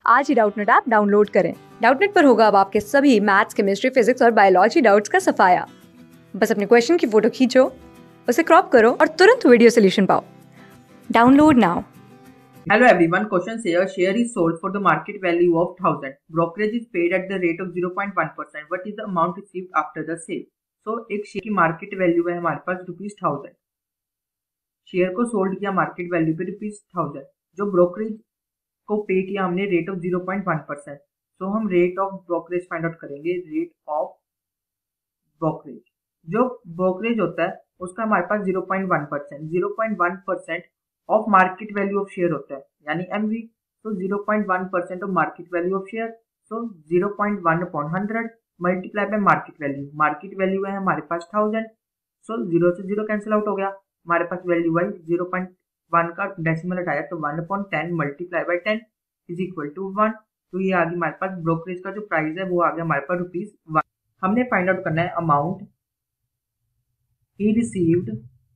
आज ही Doubtnut app download करें। डाउटनेट पर होगा अब आपके सभी मैथ्स, केमिस्ट्री, फिजिक्स और बायोलॉजी डाउट्स का सफाया। बस अपने क्वेश्चन की फोटो खींचो, उसे क्रॉप करो और तुरंत वीडियो सोल्यूशन पाओ। Download now. Hello everyone, question says share is sold for the market value of 1000. Brokerage is paid at the rate of 0.1%. What is the amount received after the sale? So एक share की market value है हमारे पास ₹1000। Share को sold किया market value पे ₹1000। जो brokerage को पे किया हमने रेट ऑफ 0.1%। तो हम rate of brokerage find out करेंगे। रेट ऑफ ब्रोकरेज, जो ब्रोकरेज होता है उसका हमारे पास 0.1%, 0.1% of market value of share होता है, यानी एमवी। तो 0.1% of market value of share, so 0.1 upon 100 multiply by market value. Market value है हमारे पास 1000, सो 0 से 0 कैंसिल आउट हो गया। हमारे पास वैल्यू आई 0.1 का डेसिमल हटाया तो 1 upon 10 multiply by 10 is equal to 1। तो ये आ गया हमारे पास ब्रोकरेज का जो प्राइस है वो आ गया हमारे पास ₹1। हमने फाइंड आउट करना है amount he received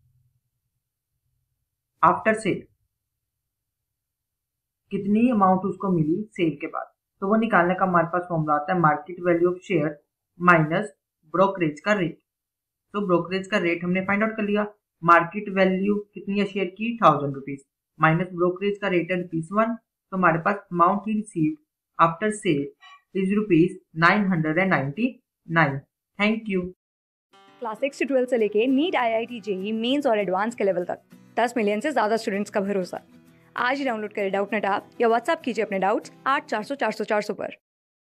after sale, कितनी अमाउंट उसको मिली सेल के बाद। तो वो निकालने का हमारे पास फॉर्मूला आता है market value of share minus brokerage का रेट। तो ब्रोकरेज का रेट हमने फाइंड आउट कर लिया। मार्केट वैल्यू कितनी है शेयर की, ₹1000 माइनस ब्रोकरेज का रेट है ₹1। तो हमारे पास amount he received after sale is ₹999। Thank you. Class 6 से 12 से लेके नीट, IIT, JEE मेंस और एडवांस के लेवल तक 10 मिलियन से ज्यादा स्टूडेंट्स का भरोसा। आज ही डाउनलोड करें डाउटनेट ऐप या व्हाट्सएप कीजिए अपने डाउट्स 8400 400 400 पर।